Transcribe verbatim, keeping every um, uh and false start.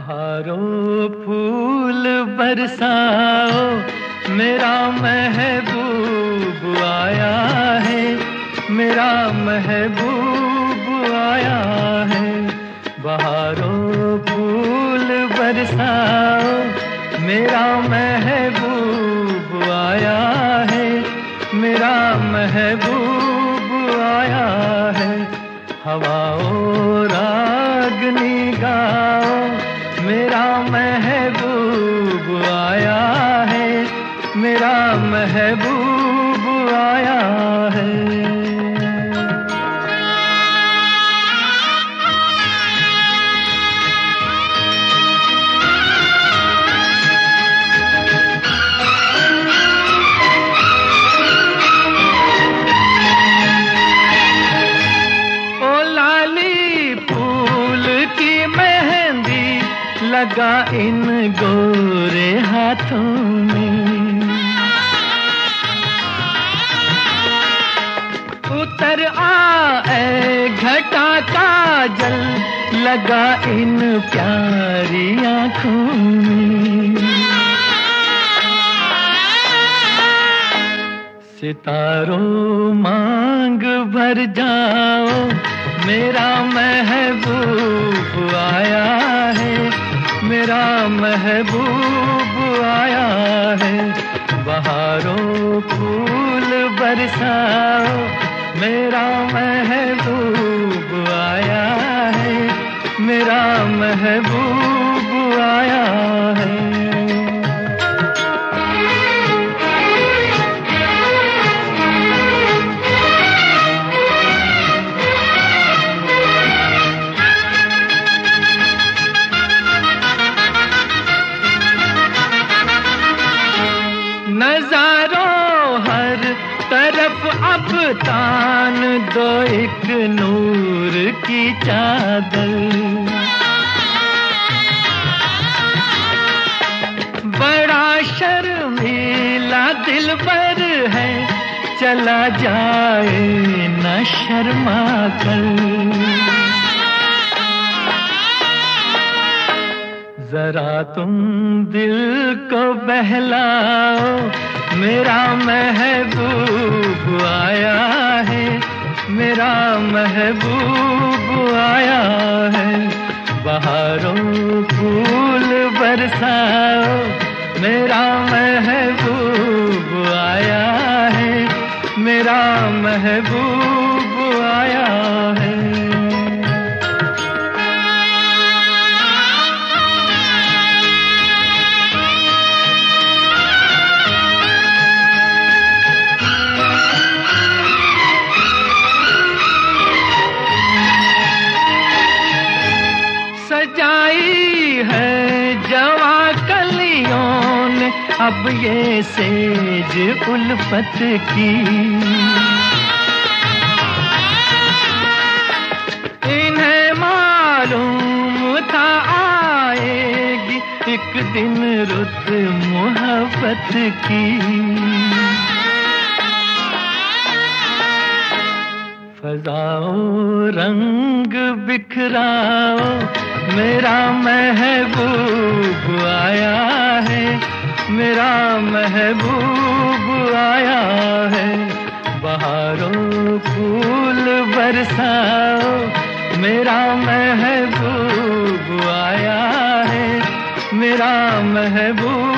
बहारों फूल बरसाओ, मेरा महबूब आया है, मेरा महबूब आया है। बहारों फूल बरसाओ, मेरा महबूब आया है, मेरा महबूब आया है। हवाओं रागनी गाओ, मेरा महबूब आया है, मेरा महबूब आया है। लगा इन गोरे हाथों में, उतर आए घटा का जल, लगा इन प्यारी आँखों में। सितारों मांग भर जाओ, मेरा महबूब आया है, मेरा महबूब आया है। बहारों फूल बरसाओ, मेरा महबूब आया है, मेरा महबूब आया है। नजारों हर तरफ अब तान दो एक नूर की चादर, बड़ा शर्मीला दिलबर है, चला जाए न शर्मा कर। जरा तुम दिल को बहलाओ, मेरा महबूब आया है, मेरा महबूब आया है। बहारों फूल बरसाओ, मेरा महबूब आया है, मेरा महबूब आया है। सजाई है जवा कलियों ने अब ये सेज उल्फत की, इन्हें मालूम था आएगी एक दिन रुत मोहब्बत की। फजाओं रंग बिखराओ, मेरा महबूब आया है, मेरा महबूब आया है। बहारों फूल बरसाओ, मेरा महबूब आया है, मेरा महबूब